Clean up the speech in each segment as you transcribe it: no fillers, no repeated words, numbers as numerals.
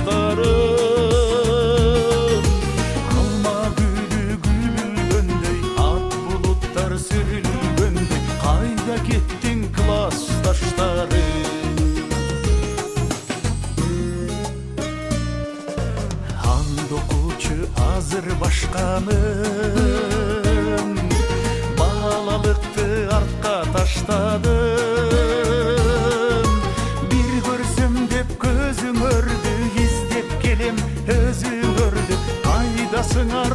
классташтарым. Алма гүлү гүлгөндөй, ат булуттар сүрүлгөндөй, кайда кеттиң классташтарым? Анда окуучу азыр башканым, балалыкты артка таштадым. Бир көрсөм деп көзүм өрдү, издеп келем өзүңөрдү, кайдасыңар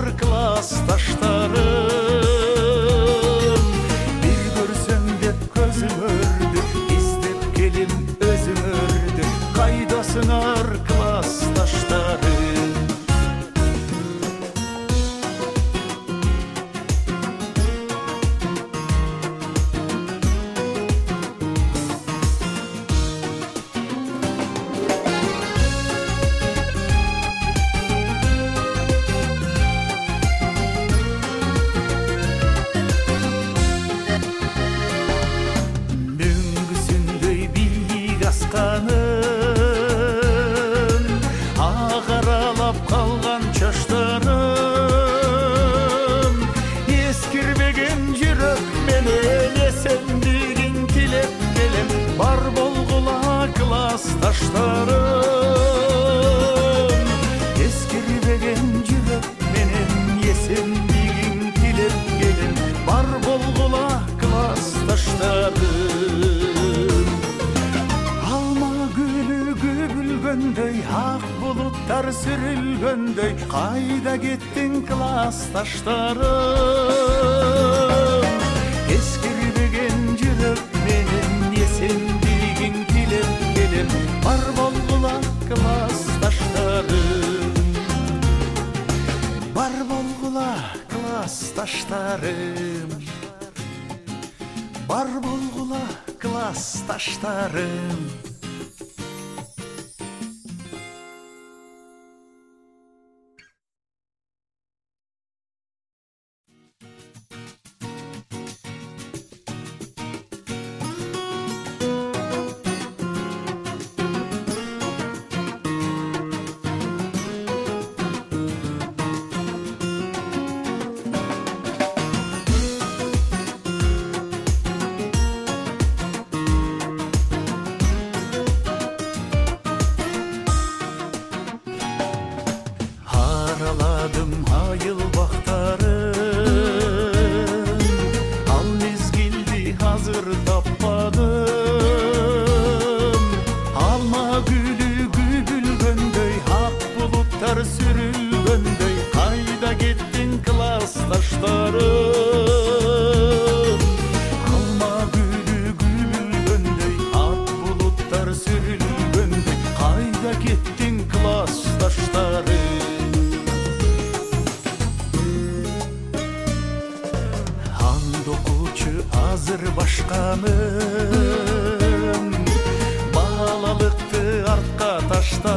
классташтарым? Бир көрсөм деп көзүм өрдү, издеп келем өзүңөрдү, кайдасыңар классташтарым? Мөңгүсүндөй бийик асканым, агаралап калган чачтарым. Эскирбеген жүрөк менен эсендигин тилеп келем, бар болгула классташтарым. Эскирбеген жүрөк менен эсендигин тилеп келем, бар болгула классташтарым. Алма гүлү күбүлгөндөй, ак булуттар сүрүлгөндөй, кайда кеттиң классташтарым? Эскирбеген жүрөк менен эсендигин тилеп келем, бар болгула классташтарым. Бар болгула классташтарым. Бар болгула классташтарым. Араладым айыл бактарын, ал мезгилди азыр таппадым. Алма гүлү күбүлгөндөй, ак булуттар сүрүлгөндөй, кайда кеттиң классташтарым? Алма гүлү күбүлгөндөй, ак булуттар сүрүлгөндөй, кайда кеттиң классташтарым? Анда окуучу азыр башканым, балалыкты артка таштадым.